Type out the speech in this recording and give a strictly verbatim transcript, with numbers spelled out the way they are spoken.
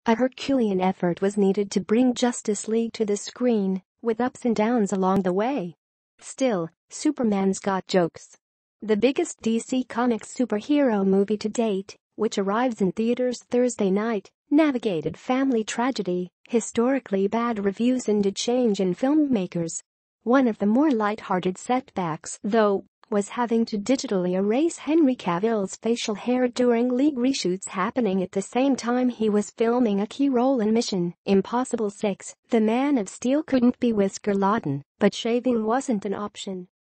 A Herculean effort was needed to bring Justice League to the screen, with ups and downs along the way. Still, Superman's got jokes. The biggest D C Comics superhero movie to date, which arrives in theaters Thursday night, navigated family tragedy, historically bad reviews and a change in filmmakers. One of the more lighthearted setbacks, though, was having to digitally erase Henry Cavill's facial hair during League reshoots happening at the same time he was filming a key role in Mission Impossible six. The Man of Steel couldn't be whisker-laden, but shaving wasn't an option.